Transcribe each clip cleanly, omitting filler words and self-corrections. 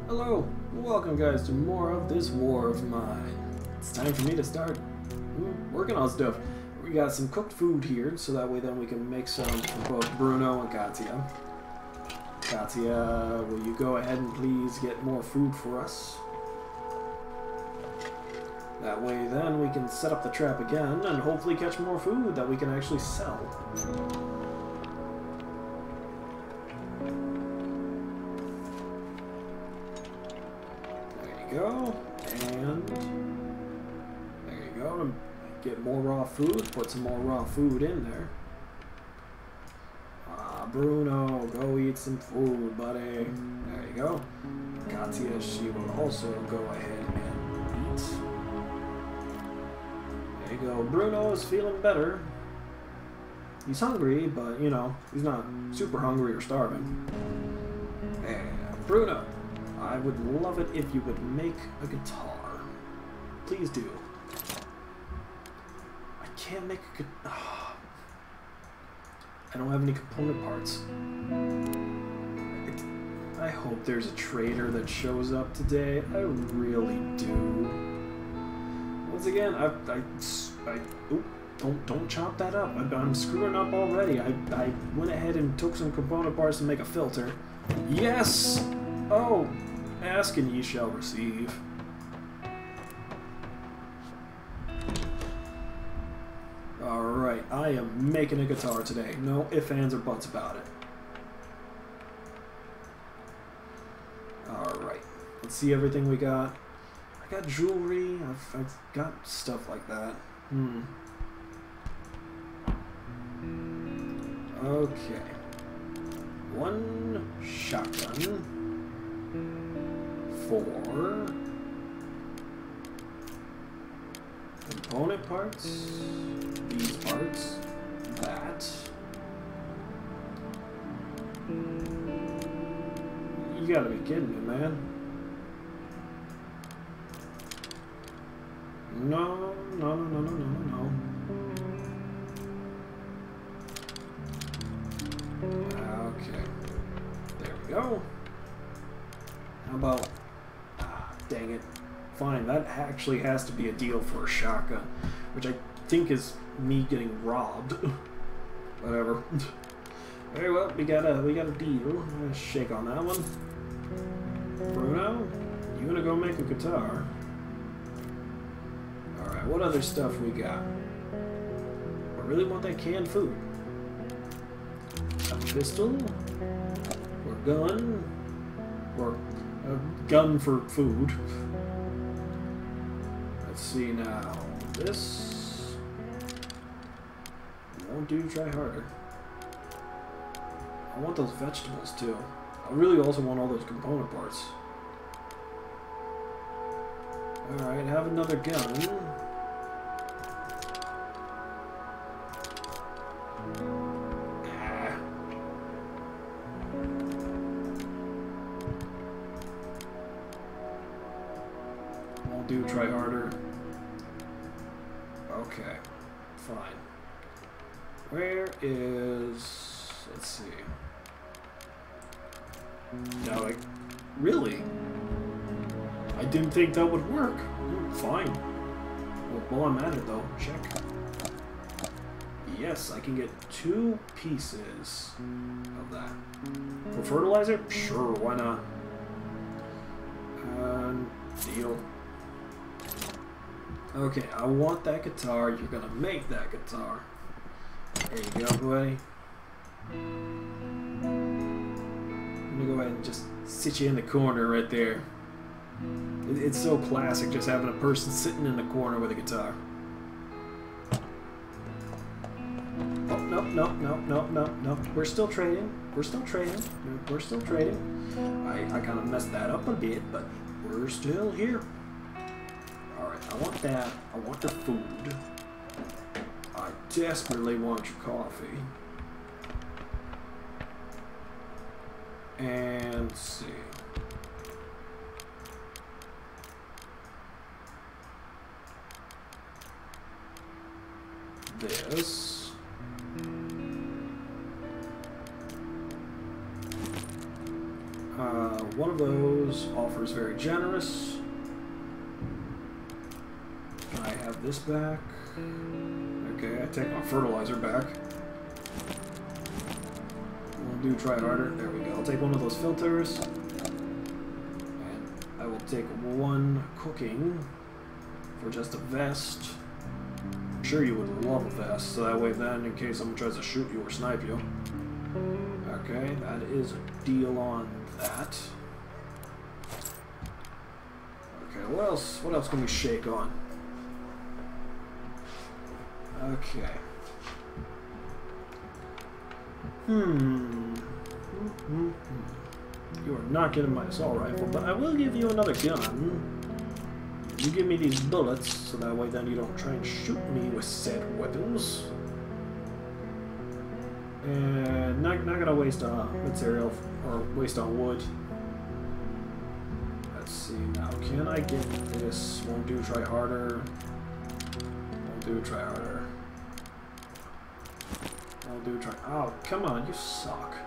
Hello, welcome guys to more of this war of mine. It's time for me to start working on stuff. We got some cooked food here, so that way then we can make some for both Bruno and Katya. Katya, will you go ahead and please get more food for us? That way then we can set up the trap again and hopefully catch more food that we can actually sell. Go, and there you go. To get more raw food, put some more raw food in there. Bruno, go eat some food, buddy. There you go. Katya, she will also go ahead and eat. There you go. Bruno is feeling better. He's hungry, but you know, he's not super hungry or starving. And Bruno, I would love it if you would make a guitar. Please do. I can't make a guitar. I don't have any component parts. I hope there's a trader that shows up today. I really do. Once again, don't chop that up. I'm screwing up already. I went ahead and took some component parts to make a filter. Yes! Oh! Ask and ye shall receive. Alright, I am making a guitar today. No ifs, ands, or buts about it. Alright, let's see everything we got. I got jewelry, I've got stuff like that. Okay. One shotgun. 4 component parts, these parts, that. You gotta be kidding me, man. No. Okay. There we go. How about... dang it. Fine, that actually has to be a deal for a shotgun, which I think is me getting robbed. Whatever. Very well, we got a deal. I'm gonna shake on that one. Bruno, you gonna go make a guitar? Alright, what other stuff we got? I really want that canned food. A pistol, or gun, or a gun for food. Let's see now. This won't do. Try harder. I want those vegetables too. I really also want all those component parts. Alright, have another gun. Do try harder. Okay, fine. Where is... let's see. Now, like, really? I didn't think that would work. Fine. Well, while I'm at it, though, check. Yes, I can get 2 pieces of that. For fertilizer? Sure, why not? Deal. Okay, I want that guitar. You're gonna make that guitar. There you go, buddy. I'm gonna go ahead and just sit you in the corner right there. It's so classic just having a person sitting in the corner with a guitar. Oh, no. We're still trading. We're still trading. I kind of messed that up a bit, but we're still here. Alright, I want that. I want the food. I desperately want your coffee. And let's see. This. One of those. filters. Offers very generous. I have this back. Okay, I take my fertilizer back. We'll do try harder. There we go. I'll take one of those filters. And I will take one cooking for just a vest. I'm sure you would love a vest, so that way then, in case someone tries to shoot you or snipe you. Okay, that is a deal on that. Okay, what else? What else can we shake on? Okay. You are not getting my assault rifle, but I will give you another gun. You give me these bullets, so that way then you don't try and shoot me with said weapons. And not gonna waste material or waste on wood. Let's see now. Can I get this? Won't do. Try harder. Won't do. Try harder. Won't do. Try. Oh, come on! You suck.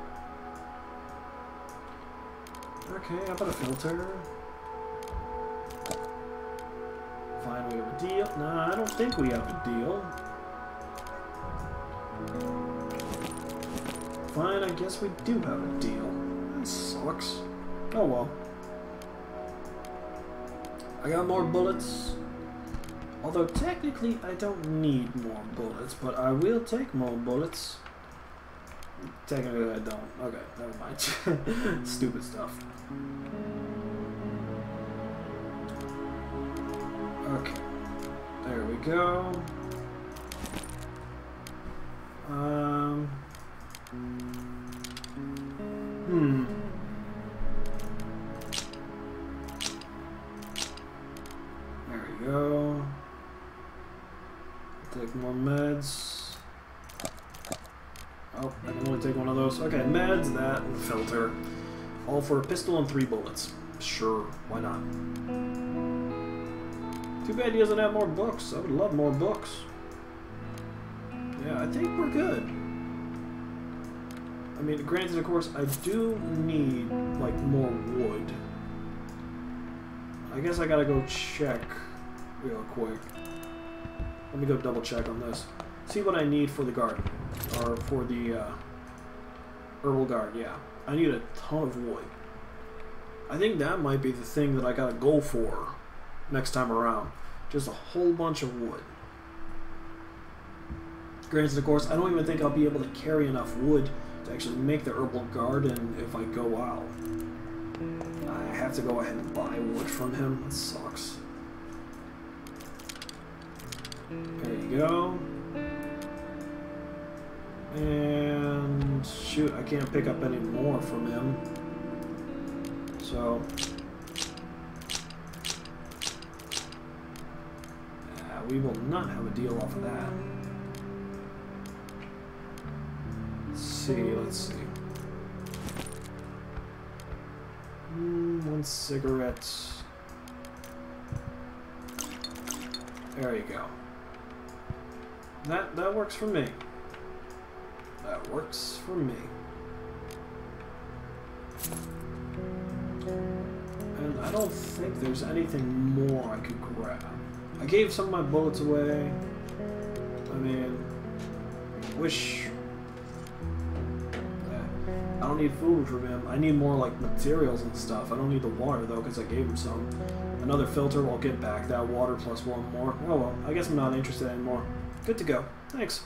Okay, how about a filter? Fine, we have a deal. Nah, I don't think we have a deal. Fine, I guess we do have a deal. That sucks. Oh well. I got more bullets. Although technically I don't need more bullets, but I will take more bullets. Technically I don't. Okay, never mind. Stupid stuff. Okay. There we go. There we go. Take more meds. Oh, I can only take one of those. Okay, meds, that, and filter. All for a pistol and 3 bullets. Sure, why not? Too bad he doesn't have more books. I would love more books. Yeah, I think we're good. I mean, granted, of course, I do need, like, more wood. I guess I gotta go check real quick. Let me go double check on this. See what I need for the garden. Or for the, herbal garden, yeah. I need a ton of wood. I think that might be the thing that I gotta go for next time around. Just a whole bunch of wood. Granted, of course, I don't even think I'll be able to carry enough wood to actually make the herbal garden if I go out. I have to go ahead and buy wood from him. That sucks. There you go. And shoot, I can't pick up any more from him. So we will not have a deal off of that. Let's see. One cigarette. There you go. That works for me. That works for me. And I don't think there's anything more I could grab. I gave some of my bullets away. I mean, wish... I don't need food from him. I need more, like, materials and stuff. I don't need the water, though, because I gave him some. Another filter, I'll get back that water plus one more. Oh, well, I guess I'm not interested anymore. Good to go. Thanks.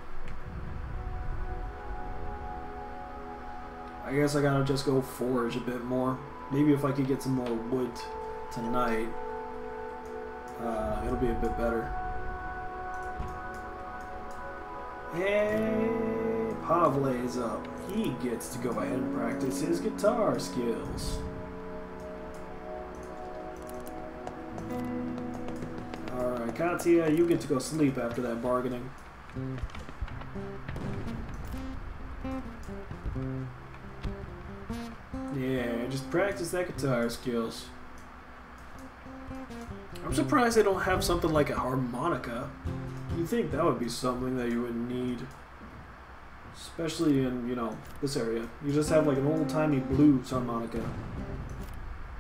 I guess I gotta just go forage a bit more. Maybe if I could get some more wood tonight, it'll be a bit better. Hey, Pavle's up. He gets to go ahead and practice his guitar skills. Alright, Katya, you get to go sleep after that bargaining. Yeah, just practice that guitar skills. I'm surprised they don't have something like a harmonica. You'd think that would be something that you would need. Especially in, you know, this area. You just have like an old-timey blues harmonica.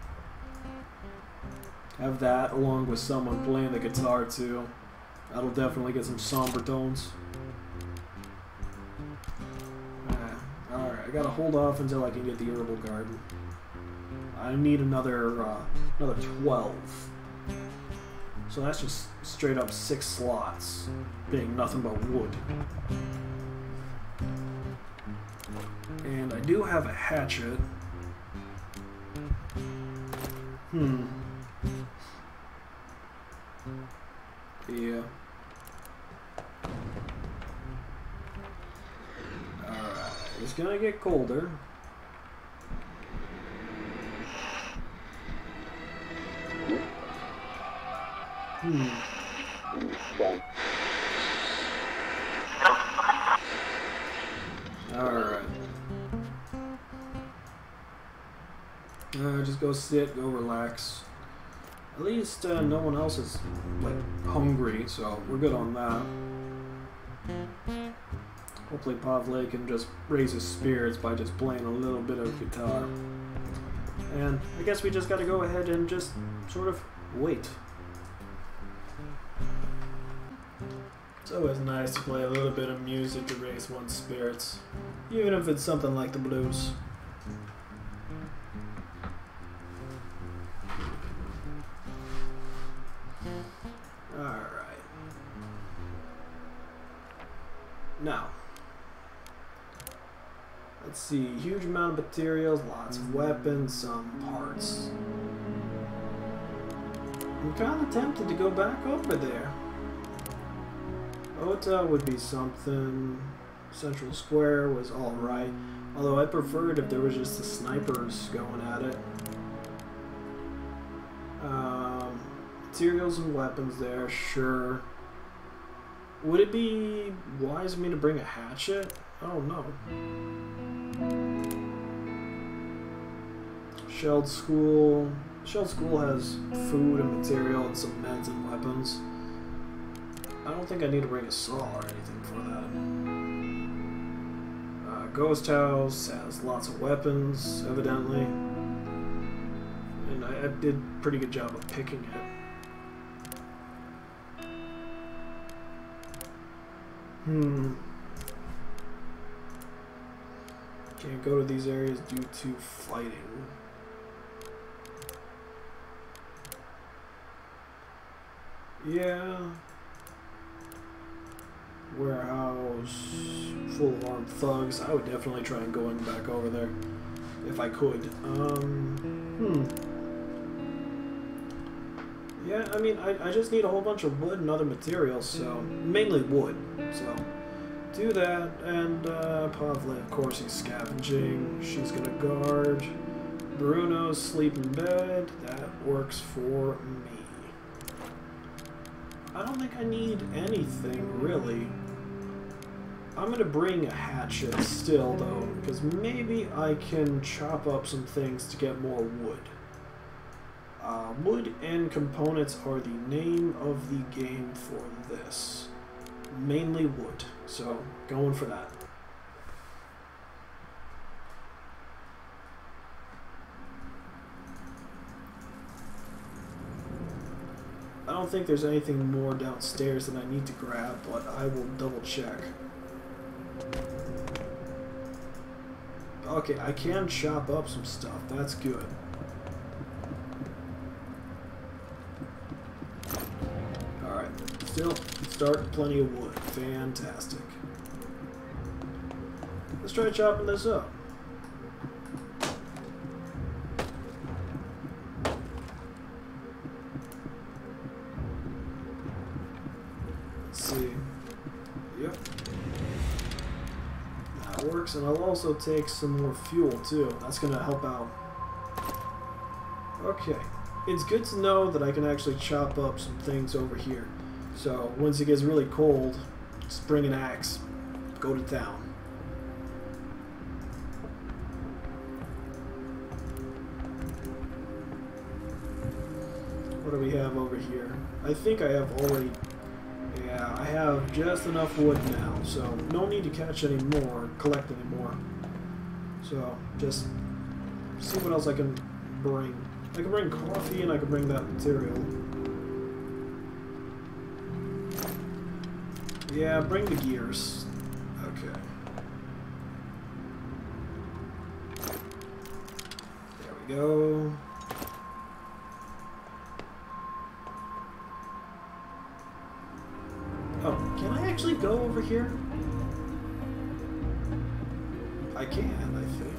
Have that along with someone playing the guitar too. That'll definitely get some somber tones. Alright, I gotta hold off until I can get the herbal garden. I need another 12. So that's just straight up 6 slots, being nothing but wood. And I do have a hatchet. Yeah. Alright, it's gonna get colder. Alright. Just go sit, go relax. At least no one else is like hungry, so we're good on that. Hopefully Pavle can just raise his spirits by just playing a little bit of guitar. And I guess we just gotta go ahead and just sort of wait. It's always nice to play a little bit of music to raise one's spirits, even if it's something like the blues. Alright. Now, let's see, huge amount of materials, lots of weapons, some parts. I'm kind of tempted to go back over there. Ota would be something. Central Square was alright, although I preferred if there was just the snipers going at it. Materials and weapons there, sure. Would it be wise of me to bring a hatchet? Oh no. Shelled School. Shelled School has food and material and some meds and weapons. I don't think I need to bring a saw or anything for that. Ghost House has lots of weapons, evidently. And I did a pretty good job of picking it. Can't go to these areas due to fighting. Yeah. Warehouse full of armed thugs. I would definitely try and going back over there if I could. Yeah, I mean, I just need a whole bunch of wood and other materials, so mainly wood. So do that, and Pavle, of course, he's scavenging. She's gonna guard. Bruno's sleep in bed. That works for me. I don't think I need anything really. I'm gonna bring a hatchet still though, because maybe I can chop up some things to get more wood. Wood and components are the name of the game for this. Mainly wood, so going for that. I don't think there's anything more downstairs that I need to grab, but I will double check. Okay, I can chop up some stuff. That's good. Alright, still start plenty of wood. Fantastic. Let's try chopping this up. And I'll also take some more fuel too. That's gonna help out. Okay, it's good to know that I can actually chop up some things over here. So once it gets really cold, just bring an axe, go to town. What do we have over here? I think I have already... Yeah, I have just enough wood now, so no need to catch any more, collect any more. So, just see what else I can bring. I can bring coffee and I can bring that material. Yeah, bring the gears. Okay. There we go. Oh, can I actually go over here? I can, I think.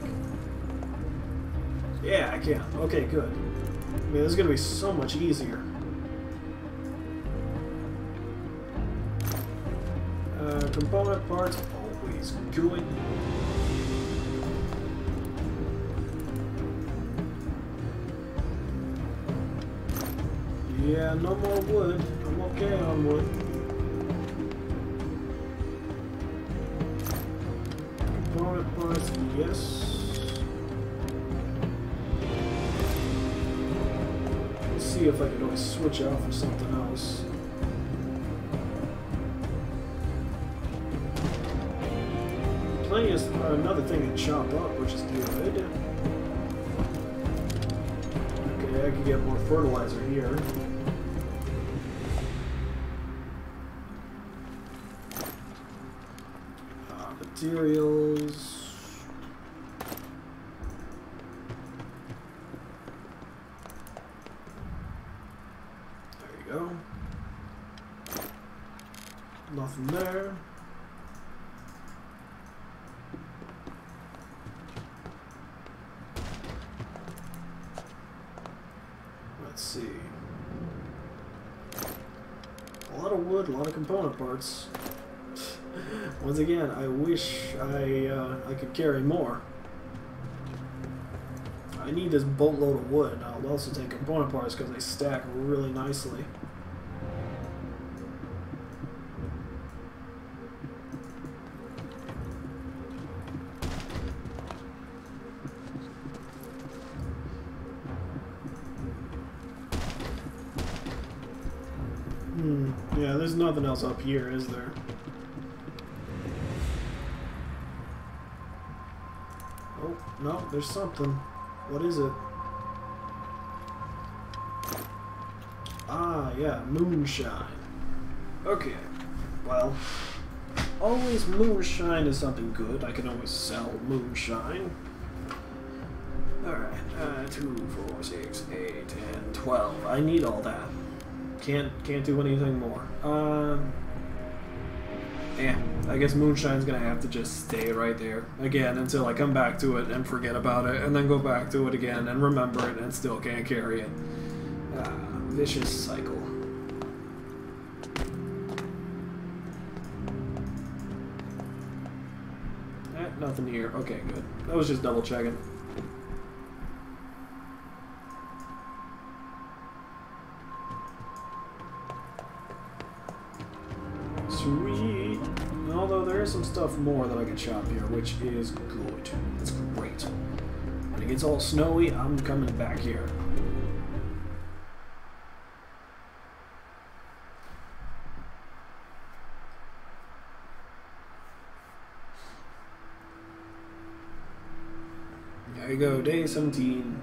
Yeah, I can. Okay, good. I mean, this is going to be so much easier. Component parts, always good. Yeah, no more wood. I'm okay on wood. Component parts, yes. Let's see if I can always switch out for something else. Plenty is another thing to chop up, which is good. Okay, I can get more fertilizer here. Materials. There you go. Nothing there. Let's see. A lot of wood, a lot of component parts. Once again, I wish I could carry more. I need this boatload of wood. I'll also take component parts because they stack really nicely. Yeah, there's nothing else up here, is there? Oh, no, there's something. What is it? Ah, yeah, moonshine. Okay, well, always moonshine is something good. I can always sell moonshine. Alright, 2, 4, 6, 8, 10, 12. I need all that. Can't do anything more. Yeah, I guess moonshine's gonna have to just stay right there again until I come back to it and forget about it, and then go back to it again and remember it and still can't carry it. Vicious cycle. Nothing here. Okay, good. That was just double checking. Sweet. Although there is some stuff more that I can chop here, which is good. That's great. When it gets all snowy, I'm coming back here. There you go, day 17.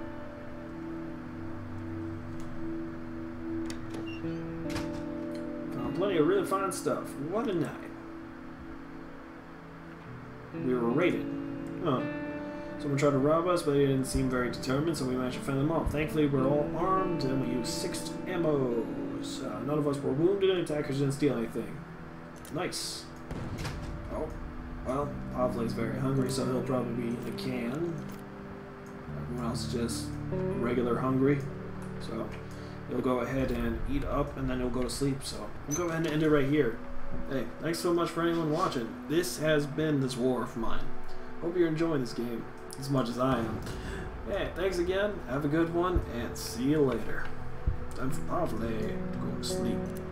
Plenty of really fine stuff. What a night. We were raided. Oh. Someone tried to rob us, but they didn't seem very determined, so we managed to fend them off. Thankfully, we're all armed, and we used 6 ammos. None of us were wounded, and attackers didn't steal anything. Nice. Oh. Well, Pavle's very hungry, so he'll probably be in a can. Everyone else is just regular hungry. So he'll go ahead and eat up, and then he'll go to sleep. So we'll go ahead and end it right here. Hey, thanks so much for anyone watching. This has been This War of Mine. Hope you're enjoying this game as much as I am. Hey, thanks again. Have a good one, and see you later. Time for Pavle to go to sleep.